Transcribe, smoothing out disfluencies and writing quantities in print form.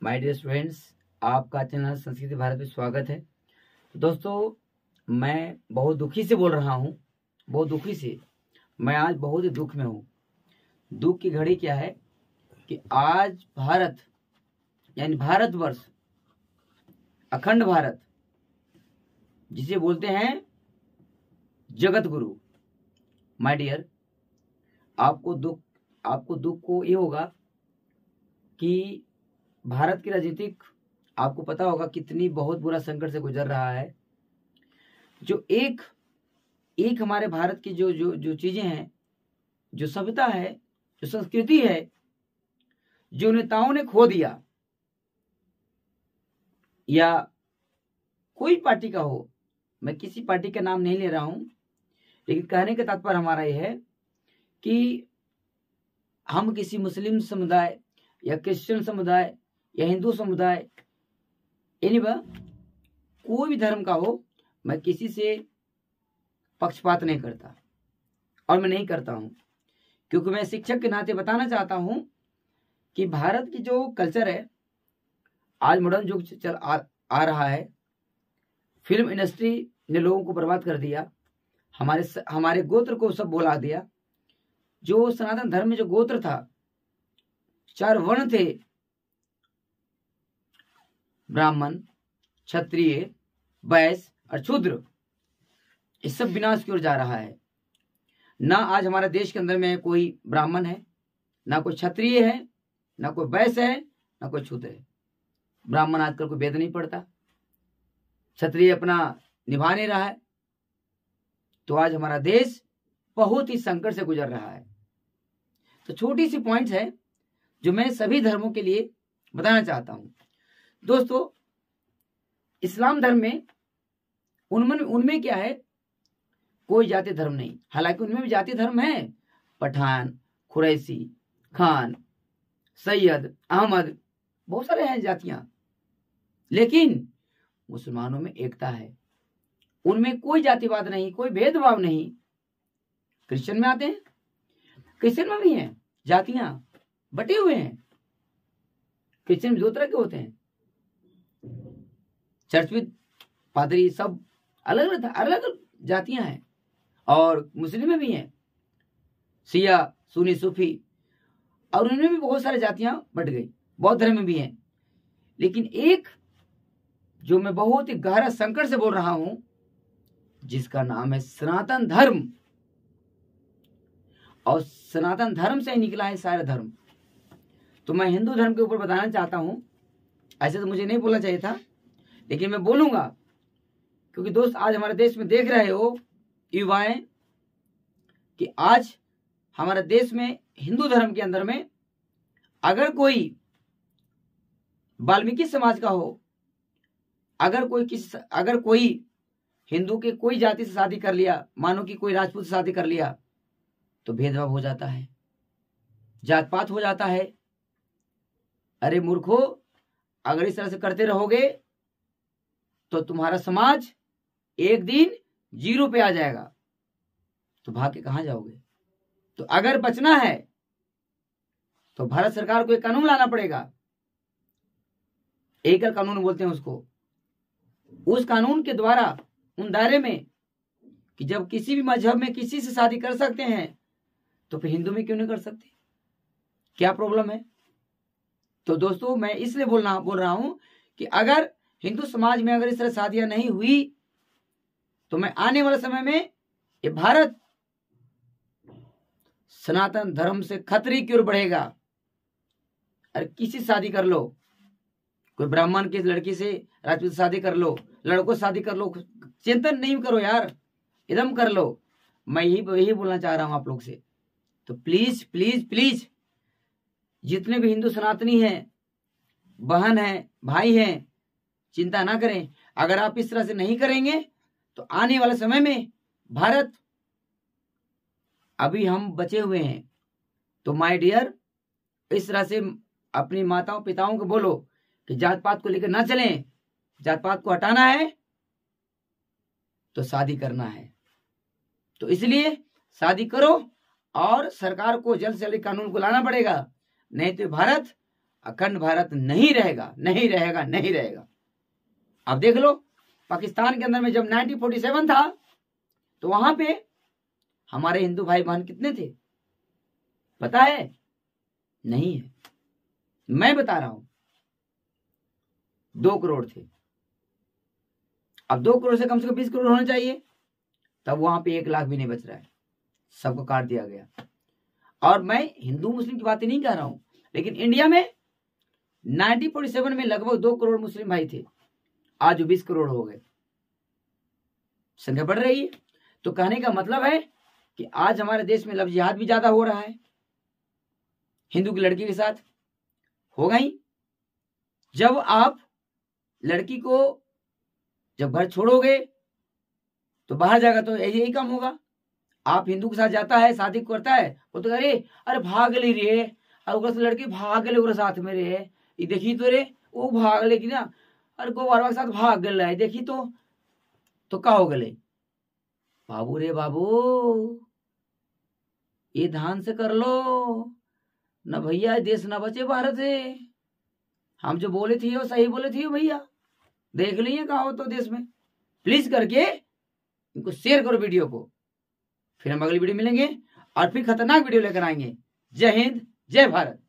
My dear students, आपका channel Sanskriti Bharat में स्वागत है। तो दोस्तों, मैं बहुत दुखी से बोल रहा हूँ, बहुत दुखी से। मैं आज बहुत ही दुख में हूँ। दुख की घड़ी क्या है कि आज भारत यानी भारतवर्ष, अखंड भारत, जिसे बोलते हैं जगत गुरु, माय डियर, आपको दुख को ये होगा कि भारत की राजनीतिक, आपको पता होगा कितनी बहुत बुरा संकट से गुजर रहा है। जो एक हमारे भारत की जो जो जो चीजें हैं, जो सभ्यता है, जो संस्कृति है, जो नेताओं ने खो दिया, या कोई पार्टी का हो, मैं किसी पार्टी का नाम नहीं ले रहा हूं, लेकिन कहने का तात्पर्य हमारा यह है कि हम किसी मुस्लिम समुदाय या क्रिश्चियन समुदाय या हिंदू समुदाय, यानी वह कोई भी धर्म का हो, मैं किसी से पक्षपात नहीं करता और मैं नहीं करता हूं, क्योंकि मैं शिक्षक के नाते बताना चाहता हूं कि भारत की जो कल्चर है, आज मॉडर्न युग चल आ रहा है। फिल्म इंडस्ट्री ने लोगों को बर्बाद कर दिया, हमारे गोत्र को सब भुला दिया। जो सनातन धर्म में जो गोत्र था, 4 वर्ण थे, ब्राह्मण, क्षत्रिय, वैश्य और शूद्र, ये सब विनाश की ओर जा रहा है। ना आज हमारे देश के अंदर में कोई ब्राह्मण है, ना कोई क्षत्रिय है, ना कोई वैश्य है, ना कोई शूद्र है। ब्राह्मण आजकल कोई वेद नहीं पढ़ता, क्षत्रिय अपना निभा नहीं रहा है। तो आज हमारा देश बहुत ही संकट से गुजर रहा है। तो छोटी सी पॉइंट्स है जो मैं सभी धर्मों के लिए बताना चाहता हूं। दोस्तों, इस्लाम धर्म में उनमें क्या है, कोई जाति धर्म नहीं। हालांकि उनमें भी जाति धर्म है, पठान, कुरैशी, खान, सैयद, अहमद, बहुत सारे हैं जातियां। लेकिन मुसलमानों में एकता है, उनमें कोई जातिवाद नहीं, कोई भेदभाव नहीं। क्रिश्चियन में आते हैं, क्रिश्चियन में भी हैं जातियां, बटे हुए हैं। क्रिश्चियन भी 2 तरह के होते हैं, चर्च में पादरी, सब अलग अलग जातियां हैं। और मुस्लिम में भी हैं, शिया, सुन्नी, सूफी, और उनमें भी बहुत सारी जातियां बट गई। बौद्ध धर्म में भी हैं। लेकिन एक जो मैं बहुत ही गहरा संकट से बोल रहा हूं, जिसका नाम है सनातन धर्म, और सनातन धर्म से ही निकला है सारे धर्म। तो मैं हिंदू धर्म के ऊपर बताना चाहता हूं। ऐसे तो मुझे नहीं बोलना चाहिए था, लेकिन मैं बोलूंगा, क्योंकि दोस्त, आज हमारे देश में देख रहे हो युवाएं कि आज हमारे देश में हिंदू धर्म के अंदर में अगर कोई वाल्मीकि समाज का हो, अगर कोई हिंदू के कोई जाति से शादी कर लिया, मानो कि कोई राजपूत से शादी कर लिया, तो भेदभाव हो जाता है, जात पात हो जाता है। अरे मूर्खो, अगर इस तरह से करते रहोगे तो तुम्हारा समाज एक दिन 0 पे आ जाएगा, तो भाग के कहां जाओगे? तो अगर बचना है तो भारत सरकार को एक कानून लाना पड़ेगा, एकल कानून बोलते हैं उसको। उस कानून के द्वारा, उन दायरे में, कि जब किसी भी मजहब में किसी से शादी कर सकते हैं, तो फिर हिंदू में क्यों नहीं कर सकते? क्या प्रॉब्लम है? तो दोस्तों, मैं इसलिए बोल रहा हूं कि अगर हिंदू समाज में अगर इस तरह शादियां नहीं हुई, तो मैं आने वाले समय में ये भारत सनातन धर्म से खतरे की ओर बढ़ेगा। अरे किसी शादी कर लो, कोई ब्राह्मण की लड़की से राजपूत शादी कर लो, लड़कों से शादी कर लो, चिंतन नहीं करो यार, एकदम कर लो। मैं यही बोलना चाह रहा हूं आप लोग से। तो प्लीज प्लीज प्लीज, जितने भी हिंदू सनातनी हैं, बहन हैं, भाई हैं, चिंता ना करें। अगर आप इस तरह से नहीं करेंगे तो आने वाले समय में भारत, अभी हम बचे हुए हैं, तो माय डियर, इस तरह से अपनी माताओं पिताओं को बोलो कि जात पात को लेकर ना चलें। जात पात को हटाना है तो शादी करना है, तो इसलिए शादी करो, और सरकार को जल्द से जल्द कानून को लाना पड़ेगा, नहीं तो भारत अखंड भारत नहीं रहेगा, नहीं रहेगा, नहीं रहेगा। अब देख लो, पाकिस्तान के अंदर में जब 1947 था तो वहां पे हमारे हिंदू भाई बहन कितने थे पता है? नहीं है। मैं बता रहा हूं 2 करोड़ थे। अब 2 करोड़ से कम 20 करोड़ होना चाहिए, तब वहां पे 1 लाख भी नहीं बच रहा है, सबको काट दिया गया। और मैं हिंदू मुस्लिम की बात नहीं कर रहा हूं, लेकिन इंडिया में 1947 में लगभग 2 करोड़ मुस्लिम भाई थे, आज 20 करोड़ हो गए, संख्या बढ़ रही है। तो कहने का मतलब है कि आज हमारे देश में लव जिहाद भी ज्यादा हो रहा है, हिंदू की लड़की के साथ हो गई। जब आप लड़की को जब घर छोड़ोगे तो बाहर जाएगा तो यही काम होगा। आप हिंदू के साथ जाता है, शादी करता है, वो तो अरे भाग ले रे, और लड़की भाग ले साथ में रे, ये देखी तो रे वो भाग ले कि ना, अरे गोवारवा के साथ भाग गल है, देखी तो का हो गले। बाबू रे बाबू, ये ध्यान से कर लो न भैया, देश ना बचे भारत है। हम जो बोले थे वो सही बोले थे भैया, देख लीजिए कहा हो तो देश में। प्लीज करके इनको शेयर करो वीडियो को। फिर हम अगली वीडियो मिलेंगे और फिर खतरनाक वीडियो लेकर आएंगे। जय हिंद, जय भारत।